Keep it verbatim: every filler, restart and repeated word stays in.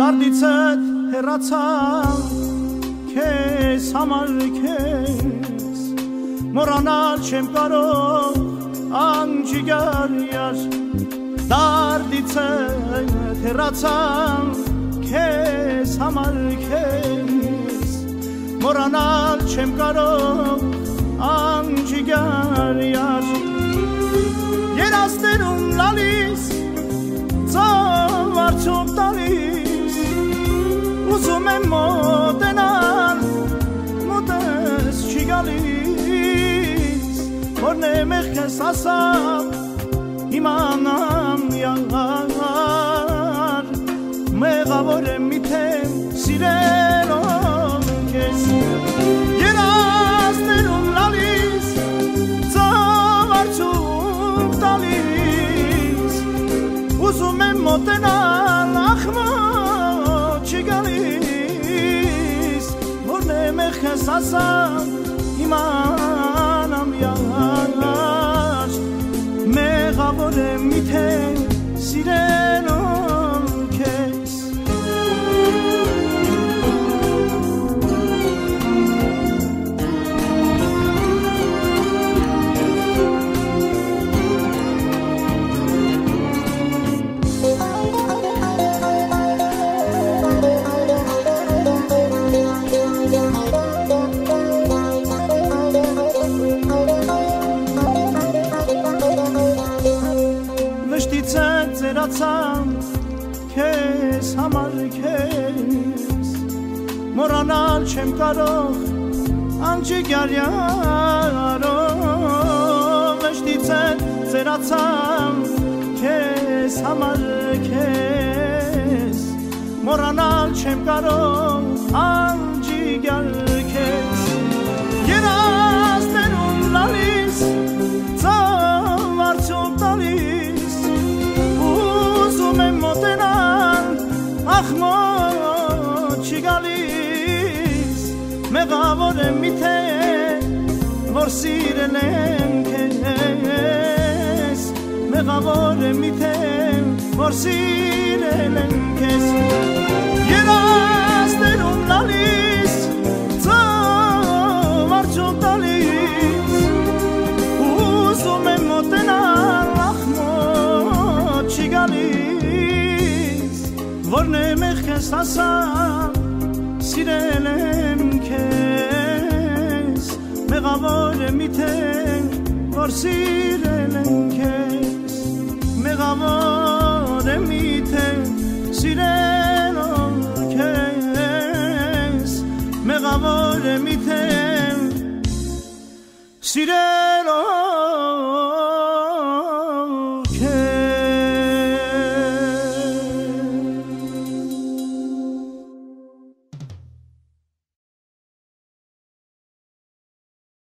Դարդիցդ հեռացան քեզ համար քեզ մոռանալ չեմ կարող անջիգար յար Դարդիցդ հեռացան քեզ համար քեզ մոռանալ չեմ կարող անջիգար յար Երաստերում լալիս ծով արդյոք տալիս Ուզում եմ մոտենալ, մոտես չի գալիս Որն է մեղքս ասավ, իմանամ յար Մեղավոր եմ միթեմ սիրելով քեզ Երաստերում լալիս, ծով արդյոք տալիս Ուզում եմ մոտենալ, ախմա չի գալիս Որն է մեղքս ասավ, իմանամ յար Մեղավոր եմ միթեմ սիրելով քեզ Քեզ համար քեզ մոռանալ չեմ կարող անջիգար յարով վշտից ծերացամ քեզ համար քեզ մոռանալ չեմ կարող անջիգար քեզ երաստերում լալիս ծով արդյոք տալիս Ուզում եմ մոտենալ, ախմո չի գալիս Մեղավոր եմ միթե, որ սիրել եմ քեզ Մեղավոր եմ միթե, որ սիրել եմ քեզ Երաստերում լալիս, ծով արդյոք տալիս Ուզում եմ մոտենալ, ախմո չի գալիս Որն է մեղքս ասավ, սիրել եմ քեզ Մեղավոր եմ միթե, որ սիրել եմ քեզ Մեղավոր եմ միթե, սիրելով քեզ Մեղավոր եմ միթե, սիրել